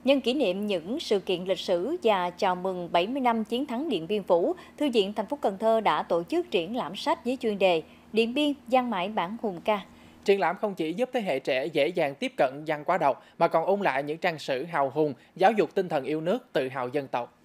Nhân kỷ niệm những sự kiện lịch sử và chào mừng 70 năm chiến thắng Điện Biên Phủ, Thư viện thành phố Cần Thơ đã tổ chức triển lãm sách với chuyên đề Điện Biên Giăng mãi bản hùng ca. Triển lãm không chỉ giúp thế hệ trẻ dễ dàng tiếp cận văn hóa đọc mà còn ôn lại những trang sử hào hùng, giáo dục tinh thần yêu nước, tự hào dân tộc.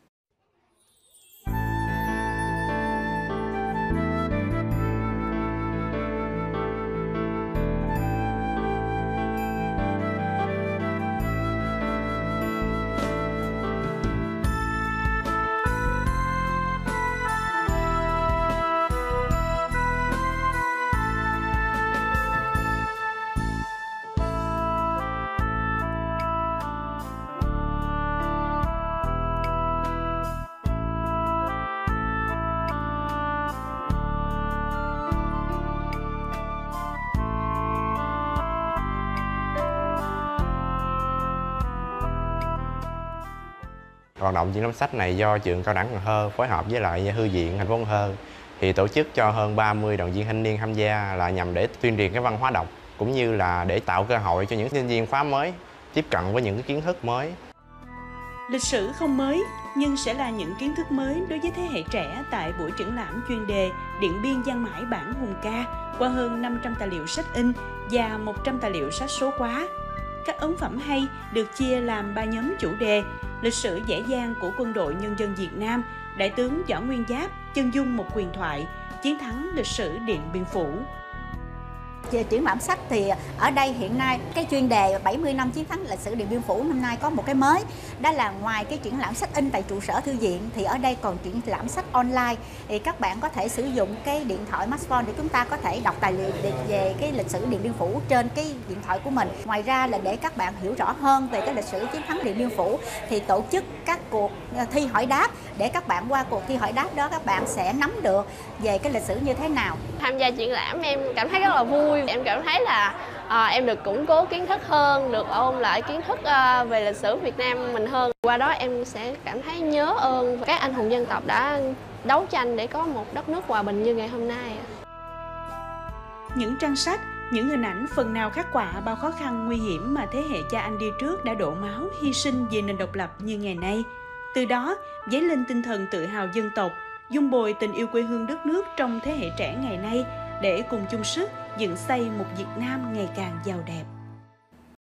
Hoạt động triển lãm sách này do trường Cao đẳng Cần Thơ phối hợp với lại Thư viện thành phố Cần Thơ thì tổ chức cho hơn 30 đoàn viên thanh niên tham gia là nhằm để tuyên truyền cái văn hóa đọc cũng như là để tạo cơ hội cho những sinh viên khóa mới tiếp cận với những cái kiến thức mới. Lịch sử không mới nhưng sẽ là những kiến thức mới đối với thế hệ trẻ tại buổi triển lãm chuyên đề Điện Biên Giăng mãi bản hùng ca qua hơn 500 tài liệu sách in và 100 tài liệu sách số hóa. Các ấn phẩm hay được chia làm 3 nhóm chủ đề: lịch sử dễ dàng của quân đội nhân dân Việt Nam, Đại tướng Võ Nguyên Giáp, chân dung một huyền thoại, chiến thắng lịch sử Điện Biên Phủ. Về triển lãm sách thì ở đây hiện nay cái chuyên đề 70 năm chiến thắng lịch sử Điện Biên Phủ năm nay có một cái mới, đó là ngoài cái triển lãm sách in tại trụ sở thư viện thì ở đây còn triển lãm sách online. Thì các bạn có thể sử dụng cái điện thoại smartphone để chúng ta có thể đọc tài liệu về cái lịch sử Điện Biên Phủ trên cái điện thoại của mình. Ngoài ra là để các bạn hiểu rõ hơn về cái lịch sử chiến thắng Điện Biên Phủ thì tổ chức các cuộc thi hỏi đáp để các bạn qua cuộc thi hỏi đáp đó các bạn sẽ nắm được về cái lịch sử như thế nào. Tham gia triển lãm em cảm thấy rất là vui. Em cảm thấy là em được củng cố kiến thức hơn, được ôn lại kiến thức về lịch sử Việt Nam mình hơn. Qua đó em sẽ cảm thấy nhớ ơn các anh hùng dân tộc đã đấu tranh để có một đất nước hòa bình như ngày hôm nay. Những trang sách, những hình ảnh phần nào khắc họa bao khó khăn nguy hiểm mà thế hệ cha anh đi trước đã đổ máu hy sinh vì nền độc lập như ngày nay. Từ đó dấy lên tinh thần tự hào dân tộc, dung bồi tình yêu quê hương đất nước trong thế hệ trẻ ngày nay để cùng chung sức dựng xây một Việt Nam ngày càng giàu đẹp.